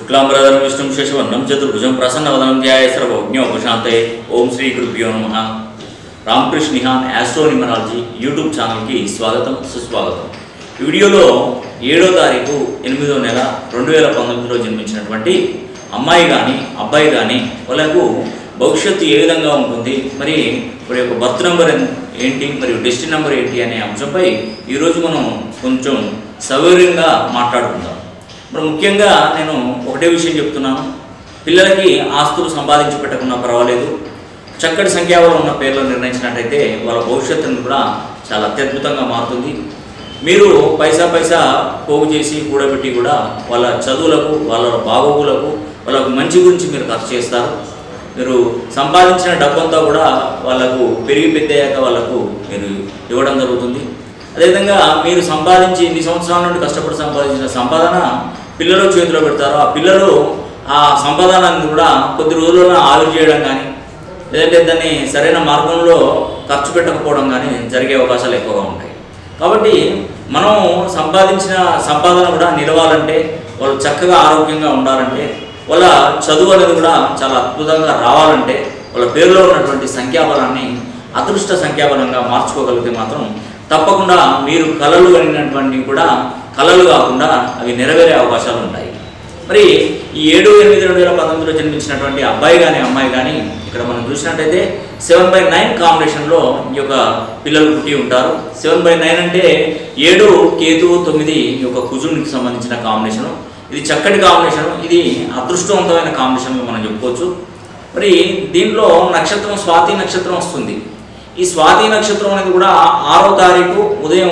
शुक्लांबरधरं विष्णुं शशिवर्णं चतुर्भुजं प्रसन्नवदनं ध्यायेत् सर्वविघ्नोपशान्तये। ओम श्री गुरुभ्यो नमः। Ramakrishna Nihan astro numerology YouTube channel की स्वागतम सुस्वागतम। ఈ వీడియోలో 7వ తారీఖు 8వ నెల 2019లో జన్మించినటువంటి అమ్మాయి గాని అబ్బాయి గాని వాళ్ళకు భవిష్యత్తు ఏ విధంగా ఉంటుంది, మరి వారి యొక్క బర్త్ నంబర్ ఏంటి, మరియు డెస్టినీ నంబర్ ఏంటి అనే అంశంపై ఈ రోజు మనం కొంచెం సవివరంగా మాట్లాడుకుందాం। మరి ముఖ్యంగా నేను ఒకటే విషయం చెప్తున్నాను, పిల్లలకి ఆస్తులు సంపాదించి పెట్టకున్నా పర్వాలేదు, చక్కటి సంఖ్యాబలం ఉన్న పేర్లను నిర్ణయించినట్టయితే వాళ్ళ భవిష్యత్తును కూడా చాలా అత్యద్భుతంగా మారుతుంది। మీరు పైసా పోగు చేసి కూడబెట్టి కూడా వాళ్ళ చదువులకు, వాళ్ళ బాగోగులకు, వాళ్ళకు మంచి గురించి మీరు ఖర్చు చేస్తారు। మీరు సంపాదించిన డబ్బంతా కూడా వాళ్ళకు పెరిగి పెద్దయ్యాక వాళ్ళకు మీరు ఇవ్వడం జరుగుతుంది। అదేవిధంగా మీరు సంపాదించి ఇన్ని సంవత్సరాల నుండి కష్టపడి సంపాదించిన సంపాదన పిల్లలు చేతిలో పెడతారు। ఆ పిల్లలు ఆ సంపాదనను కూడా కొద్ది రోజుల్లో ఆవిరి చేయడం కానీ, లేదంటే దాన్ని సరైన మార్గంలో ఖర్చు పెట్టకపోవడం కానీ జరిగే అవకాశాలు ఎక్కువగా ఉంటాయి। కాబట్టి మనం సంపాదించిన సంపాదన కూడా నిలవాలంటే, వాళ్ళు చక్కగా ఆరోగ్యంగా ఉండాలంటే, వాళ్ళ చదువు అనేది కూడా చాలా అద్భుతంగా రావాలంటే, వాళ్ళ పేరులో ఉన్నటువంటి సంఖ్యాబలాన్ని అదృష్ట సంఖ్యాబలంగా మార్చుకోగలిగితే మాత్రం తప్పకుండా మీరు కలలు కలిగినటువంటి కూడా కలలు కాకుండా అవి నెరవేరే అవకాశాలు ఉంటాయి। మరి ఈ 7/8/2019లో జన్మించినటువంటి అబ్బాయి కానీ అమ్మాయి కానీ ఇక్కడ మనం చూసినట్టయితే 7/9 కాంబినేషన్లో ఈ యొక్క పిల్లలు పుట్టి ఉంటారు। 7/9 అంటే 7 కేతువు 9 ఈ యొక్క కుజునికి సంబంధించిన కాంబినేషను। ఇది చక్కటి కాంబినేషన్, ఇది అదృష్టవంతమైన కాంబినేషన్గా మనం చెప్పుకోవచ్చు। మరి దీంట్లో నక్షత్రం స్వాతి నక్షత్రం వస్తుంది। ఈ స్వాతి నక్షత్రం అనేది కూడా 6వ తారీఖు ఉదయం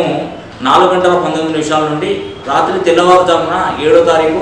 4:19 నుండి రాత్రి తెల్లవారుజామున 7వ తారీఖు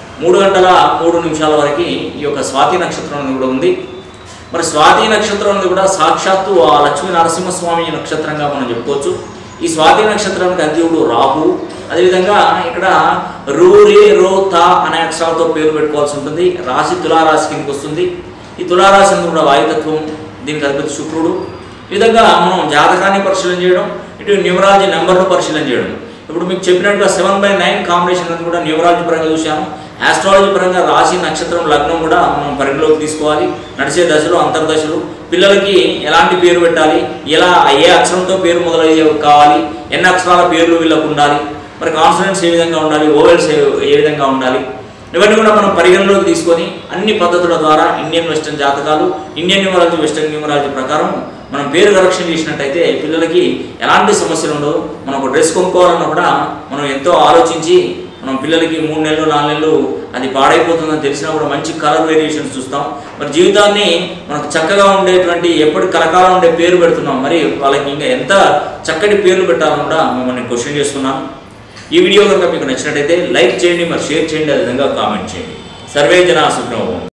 3:03 వరకు ఈ యొక్క స్వాతి నక్షత్రం అనేది కూడా ఉంది। మరి స్వాతి నక్షత్రం అనేది కూడా సాక్షాత్తు ఆ లక్ష్మీ నరసింహస్వామి నక్షత్రంగా మనం చెప్పుకోవచ్చు। ఈ స్వాతి నక్షత్రానికి అధిదేవుడు రాహు। అదేవిధంగా ఇక్కడ రూ రే రో తా అనే అక్షరాలతో పేరు పెట్టుకోవాల్సి ఉంటుంది। రాశి తులారాశి కిందకి వస్తుంది। ఈ తులారాశి అనేది కూడా వాయుతత్వం, దీనికి అధిపతి శుక్రుడు। ఈ విధంగా మనం జాతకాన్ని పరిశీలన చేయడం, ఇటు న్యూమరాలజీ నెంబర్ను పరిశీలన చేయడం। ఇప్పుడు మీకు చెప్పినట్టుగా 7/9 కాంబినేషన్ అనేది కూడా న్యూమరాలజీ పరంగా చూసాము। ఆస్ట్రాలజీ పరంగా రాశి నక్షత్రం లగ్నం కూడా మనం పరిగణలోకి తీసుకోవాలి। నడిచే దశలు, అంతర్దశలు, పిల్లలకి ఎలాంటి పేరు పెట్టాలి, ఎలా ఏ అక్షరంతో పేరు మొదలయ్యే కావాలి, ఎన్ని అక్షరాల పేర్లు వీళ్ళకు ఉండాలి, మరి కాన్సనెంట్స్ ఏ విధంగా ఉండాలి, ఓవెల్స్ ఏ విధంగా ఉండాలి, ఇవన్నీ కూడా మనం పరిగణలోకి తీసుకొని అన్ని పద్ధతుల ద్వారా ఇండియన్ వెస్టర్న్ జాతకాలు, ఇండియన్ న్యూమరాలజీ, వెస్టర్న్ న్యూమరాలజీ ప్రకారం మనం పేరు కరెక్షన్ చేసినట్టయితే పిల్లలకి ఎలాంటి సమస్యలు ఉండవు। మనం ఒక డ్రెస్ కొనుక్కోవాలన్నా కూడా మనం ఎంతో ఆలోచించి మనం పిల్లలకి 3 నెలలు 4 నెలలు అది పాడైపోతుందని తెలిసినా కూడా మంచి కలర్ వేరియేషన్స్ చూస్తాం। మరి జీవితాన్ని మనకు చక్కగా ఉండేటువంటి ఎప్పటి కలకాలం ఉండే పేరు పెడుతున్నాం, మరి వాళ్ళకి ఇంకా ఎంత చక్కటి పేర్లు పెట్టాలని కూడా మిమ్మల్ని క్వశ్చన్ చేస్తున్నాను। ఈ వీడియో కనుక మీకు నచ్చినట్టయితే లైక్ చేయండి, మరి షేర్ చేయండి, అదేవిధంగా కామెంట్ చేయండి। సర్వే జనా సుఖినో భవంతు।